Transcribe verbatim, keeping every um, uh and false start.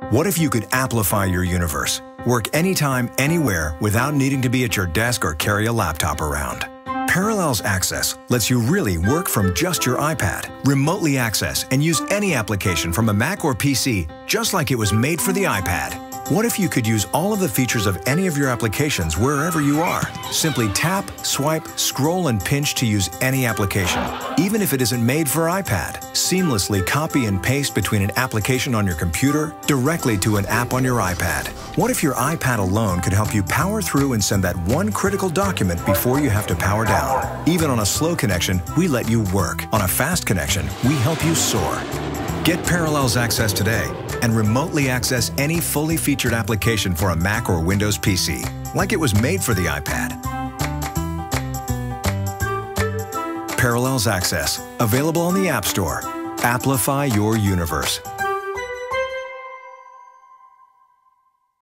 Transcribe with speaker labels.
Speaker 1: What if you could amplify your universe? Work anytime, anywhere, without needing to be at your desk or carry a laptop around. Parallels Access lets you really work from just your iPad, remotely access and use any application from a Mac or P C, just like it was made for the iPad. What if you could use all of the features of any of your applications wherever you are? Simply tap, swipe, scroll, and pinch to use any application, even if it isn't made for iPad. Seamlessly copy and paste between an application on your computer directly to an app on your iPad. What if your iPad alone could help you power through and send that one critical document before you have to power down? Even on a slow connection, we let you work. On a fast connection, we help you soar. Get Parallels Access today and remotely access any fully featured application for a Mac or Windows P C, like it was made for the iPad. Parallels Access, available on the App Store. Amplify your universe.